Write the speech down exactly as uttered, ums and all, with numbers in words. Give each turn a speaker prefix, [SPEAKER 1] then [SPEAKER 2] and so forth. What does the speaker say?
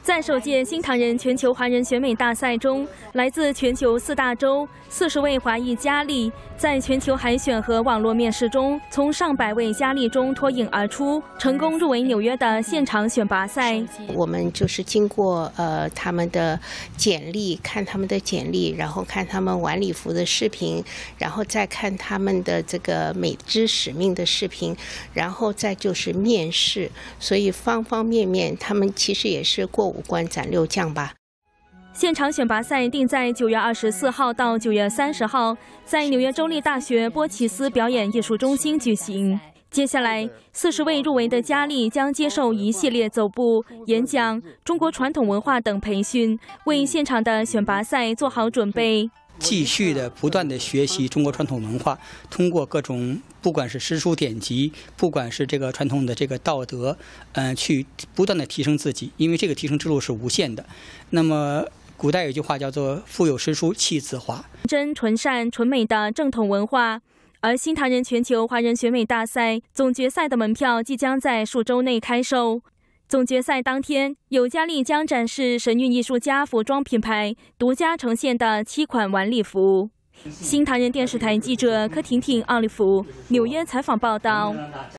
[SPEAKER 1] 在首届新唐人全球华人选美大赛中，来自全球四大洲四十位华裔佳丽，在全球海选和网络面试中，从上百位佳丽中脱颖而出，成功入围纽约的现场选拔赛。
[SPEAKER 2] 我们就是经过呃他们的简历，看他们的简历，然后看他们晚礼服的视频，然后再看他们的这个美之使命的视频，然后再就是面试，所以方方面面，他们其实也是过五关斩六将吧。
[SPEAKER 1] 现场选拔赛定在九月二十四号到九月三十号，在纽约州立大学波奇斯表演艺术中心举行。接下来，四十位入围的佳丽将接受一系列走步、演讲、中国传统文化等培训，为现场的选拔赛做好准备。
[SPEAKER 3] 继续的不断的学习中国传统文化，通过各种不管是诗书典籍，不管是这个传统的这个道德，嗯、呃，去不断的提升自己，因为这个提升之路是无限的。那么古代有句话叫做"腹有诗书气自华"，
[SPEAKER 1] 真纯善纯美的正统文化。而新唐人全球华人选美大赛总决赛的门票即将在数周内开售。总决赛当天，有佳丽将展示神韵艺术家服装品牌独家呈现的七款晚礼服。新唐人电视台记者柯婷婷、奥利弗纽约采访报道。